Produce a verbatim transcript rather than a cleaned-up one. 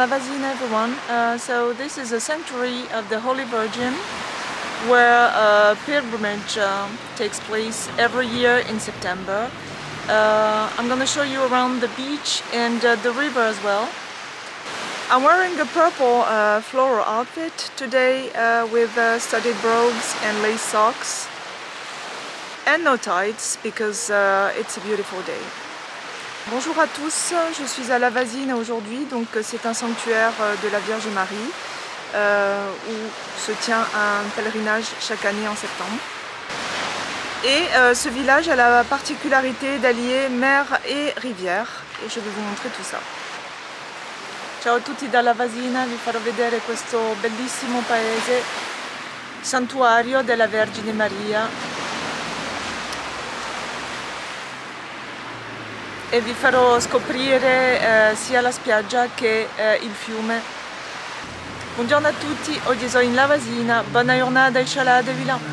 Lavazina, everyone. Uh, so this is a sanctuary of the Holy Virgin where a pilgrimage uh, takes place every year in September. Uh, I'm going to show you around the beach and uh, the river as well. I'm wearing a purple uh, floral outfit today uh, with uh, studded brogues and lace socks and no tights because uh, it's a beautiful day. Bonjour à tous, je suis à Lavazina aujourd'hui, donc c'est un sanctuaire de la Vierge Marie euh, où se tient un pèlerinage chaque année en septembre. Et euh, ce village a la particularité d'allier mer et rivière et je vais vous montrer tout ça. Ciao a tutti da Lavazina, vi farò vedere questo bellissimo paese, santuario della Vergine Maria. E vi farò scoprire eh, sia la spiaggia che eh, il fiume. Buongiorno a tutti, oggi sono in Lavazina, buona giornata e Scialà de Vilan.